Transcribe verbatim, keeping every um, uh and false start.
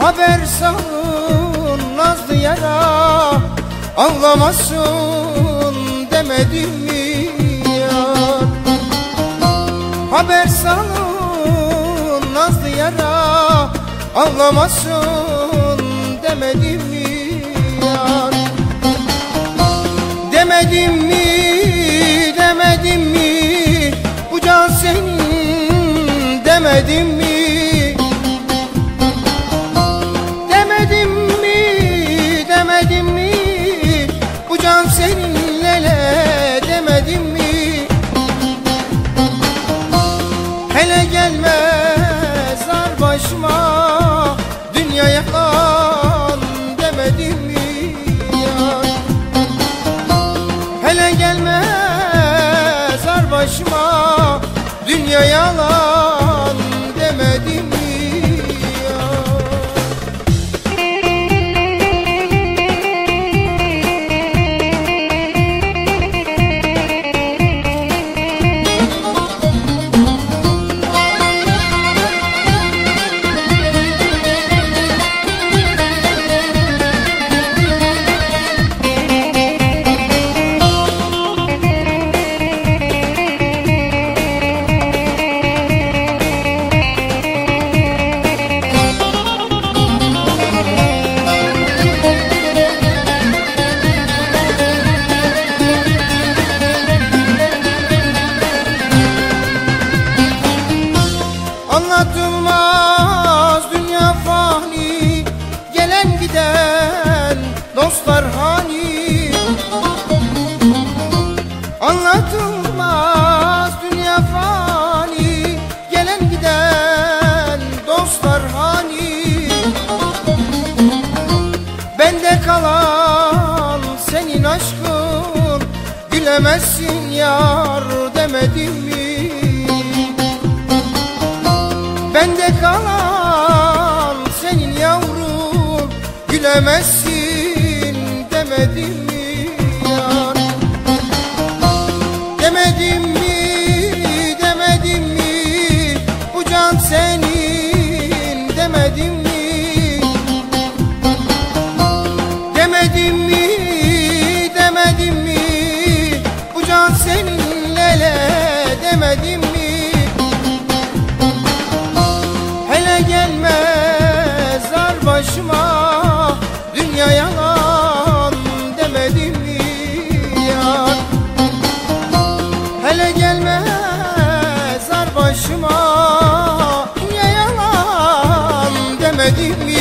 Haber salın nazlı yara, ağlamasın demedim mi yar? Haber salın nazlı yara, ağlamasın demedim mi yar? Demedim mi, demedim mi, bu can senin demedim mi? Demedim mi, demedim mi, bu can senin lele demedim mi? Hele gelmez zar başıma, dünya yalan demedim mi yar? Hele gelmez zar başıma, dünya yalan demedim mi? Anlatılmaz dünya fani, gelen giden dostlar hani. Anlatılmaz dünya fani, gelen giden dostlar hani. Bende kalan senin aşkın, gülemezsin yar demedim mi? Bende kalan senin yavrum, gülemezsin demedim mi yar? Demedim mi, demedim mi, bu can senin demedim mi? Demedim mi, demedim mi, bu can senin lele demedim mi? Gelmez zar başıma, dünya yalan demedim mi yar? Hele gelmez zar başıma, dünya yalan demedim mi?